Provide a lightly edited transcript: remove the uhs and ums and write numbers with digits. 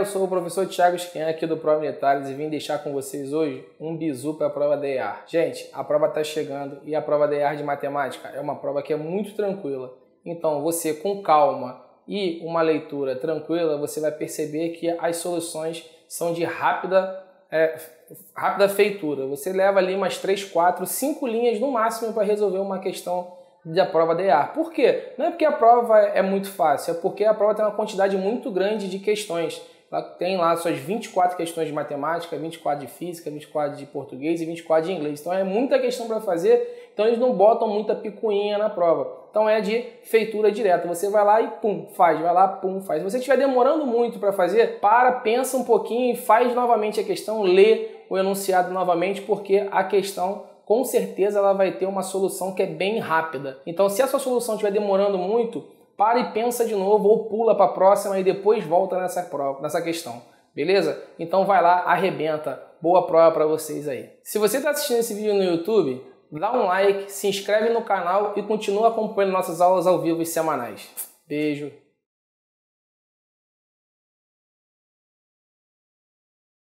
eu sou o professor Thiago Schian aqui do Prova Militares e vim deixar com vocês hoje um bizu para a prova da EAR. Gente, a prova está chegando e a prova da EAR de matemática é uma prova que é muito tranquila. Então você com calma e uma leitura tranquila, você vai perceber que as soluções são de rápida feitura. Você leva ali umas 3, 4, 5 linhas no máximo para resolver uma questão da prova da EAR. Por quê? Não é porque a prova é muito fácil, é porque a prova tem uma quantidade muito grande de questões. Ela tem lá suas 24 questões de matemática, 24 de física, 24 de português e 24 de inglês. Então é muita questão para fazer, então eles não botam muita picuinha na prova. Então é de feitura direta. Você vai lá e pum, faz, vai lá, pum, faz. Se você estiver demorando muito para fazer, pensa um pouquinho e faz novamente a questão, lê o enunciado novamente, porque a questão com certeza ela vai ter uma solução que é bem rápida. Então se a sua solução estiver demorando muito, para e pensa de novo ou pula para a próxima e depois volta nessa questão. Beleza? Então vai lá, arrebenta. Boa prova para vocês aí. Se você está assistindo esse vídeo no YouTube, dá um like, se inscreve no canal e continua acompanhando nossas aulas ao vivo e semanais. Beijo!